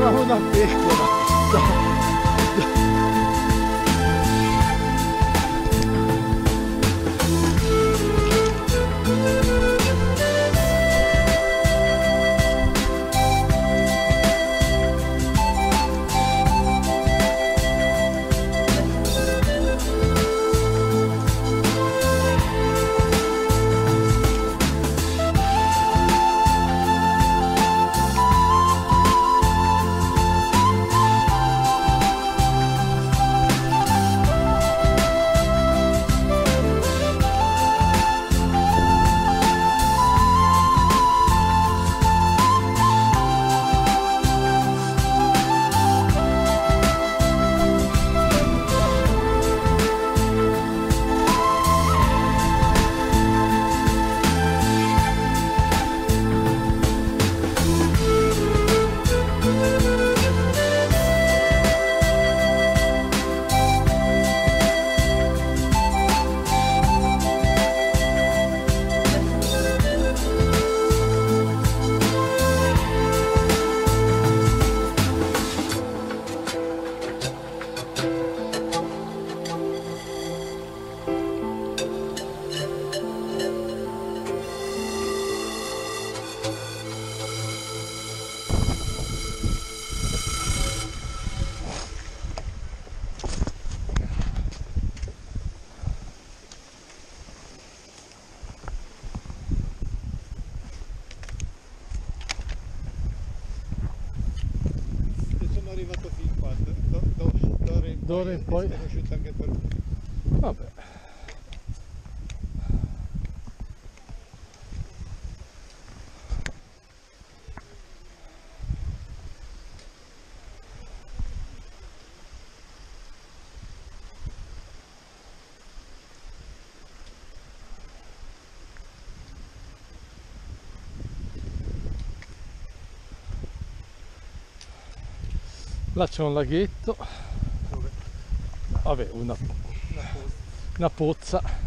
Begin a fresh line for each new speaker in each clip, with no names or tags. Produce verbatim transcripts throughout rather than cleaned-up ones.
una pecora. No. D'ora in poi
è uscito anche per me.
Vabbè. Là c'è un laghetto.
Dove?
Vabbè, una,
Una pozza.
una pozza.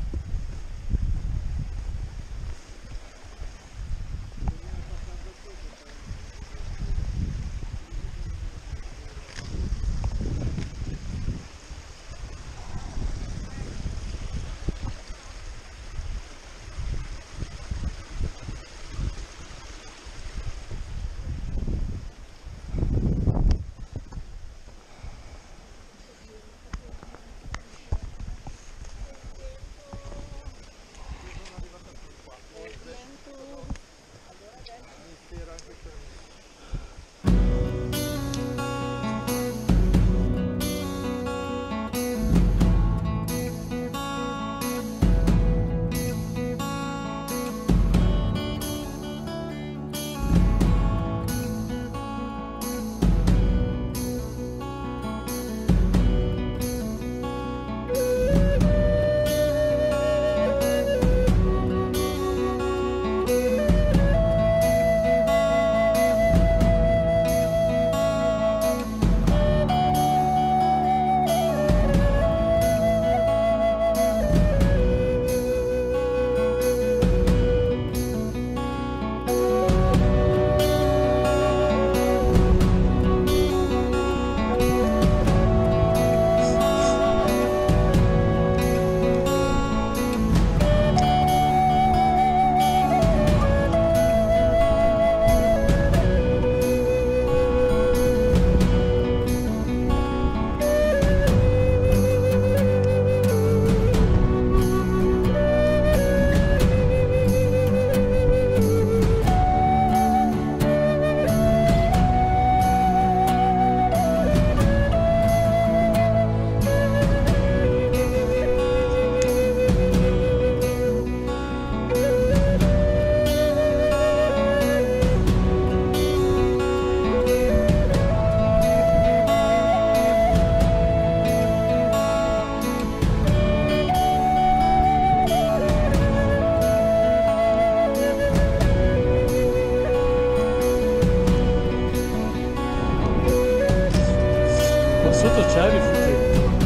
Sotto c'è il rifugio.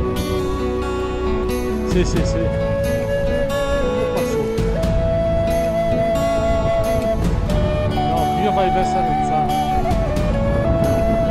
Sì, sì, sì. Qua sotto. No, qui vai verso Arezzano.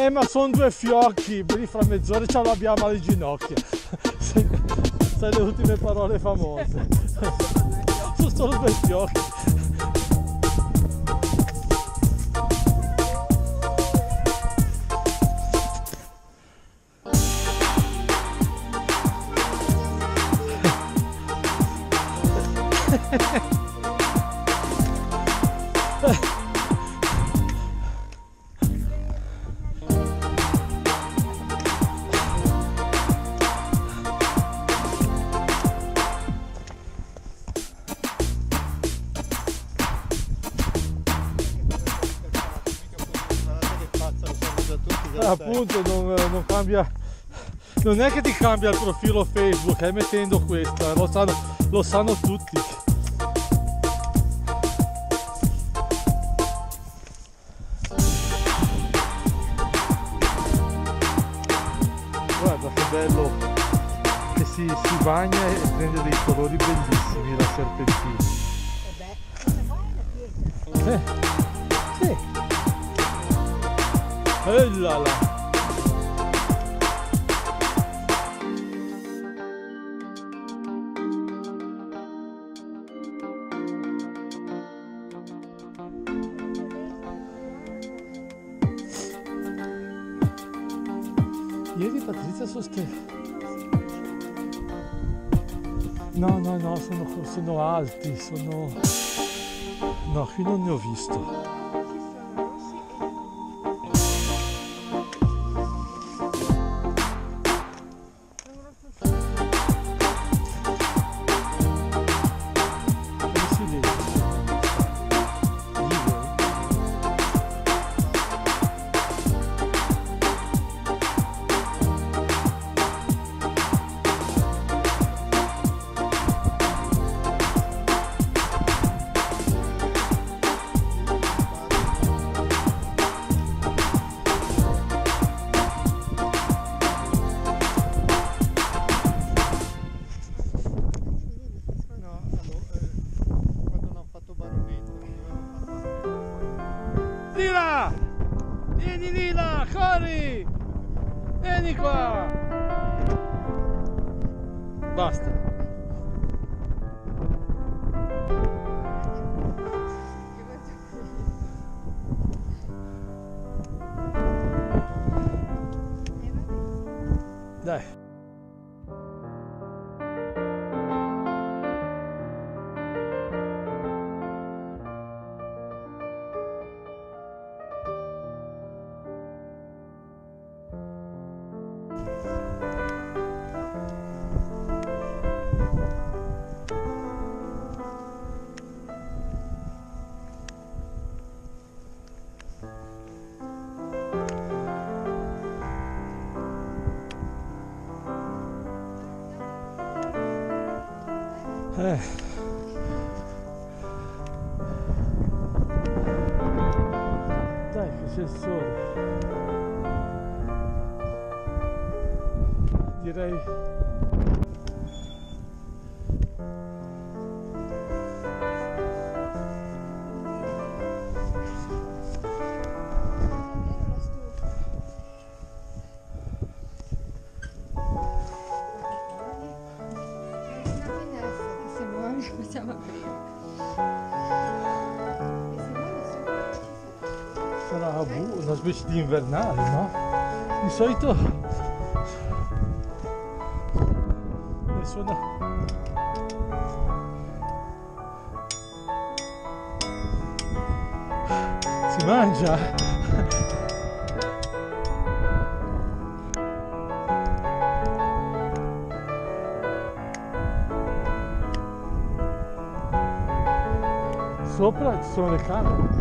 Eh, ma sono due fiocchi, lì fra mezz'ora ce l'abbiamo alle ginocchia. Sai le ultime parole famose. Sono solo due fiocchi. Appunto non, non cambia, non è che ti cambia il profilo Facebook, eh, mettendo questa, lo sanno, lo sanno tutti. Guarda che bello che si, si bagna e prende dei colori bellissimi la serpentina. Eh, sì. E là là. Ieri Patrizia sostiene. No, no, no, sono, sono alti, sono... No, qui non ne ho visto. Lila! Vieni Lila, corri! Vieni qua! Basta. Dai. Eh. Dai che c'è il sole. Direi
possiamo aprire.
sarà una specie di invernale, no? Di solito ne suona. Si mangia? Sopra ci sono le camere.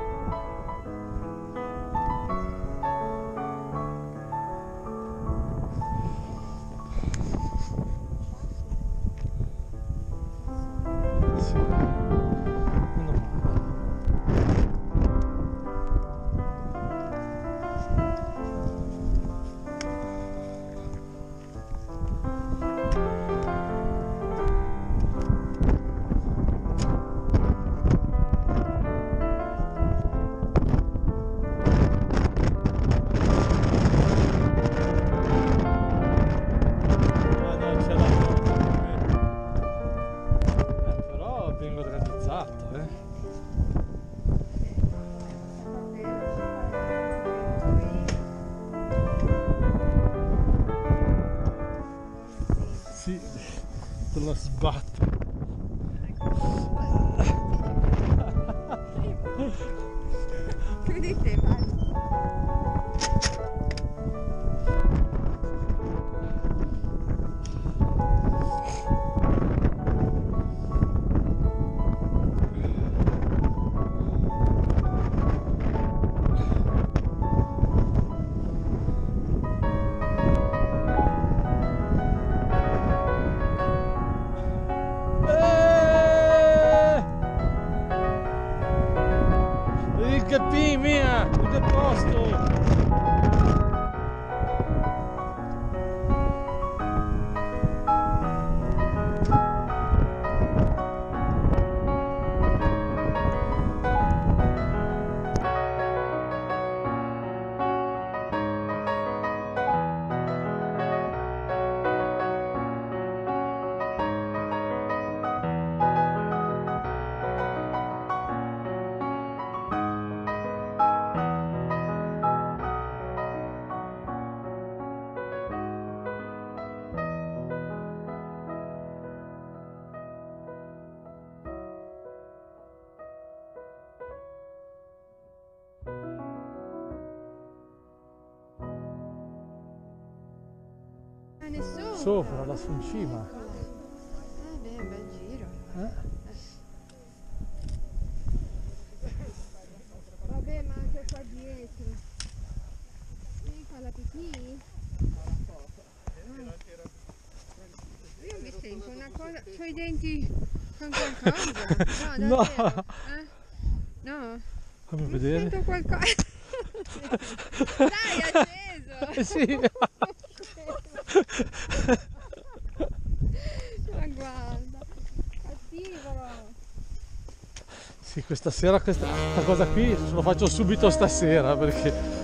Sì, meno male. Sì, te la sbatto.
Chiudi te, vai.
Che P, mia, che posto!
Ah, nessuno?
Sopra, lassù in cima.
Eh beh, un bel giro.
Eh?
Vabbè, ma anche qua dietro. Sì, fa la pipì? Io mi sento una cosa... C'ho i denti con qualcosa? No,
No.
davvero? Eh? No?
Fammi
Mi
vedere.
sento qualcosa... Dai, è acceso!
Eh sì.
Ma guarda, attivalo!
Sì, questa sera questa, questa cosa qui ce lo faccio subito stasera perché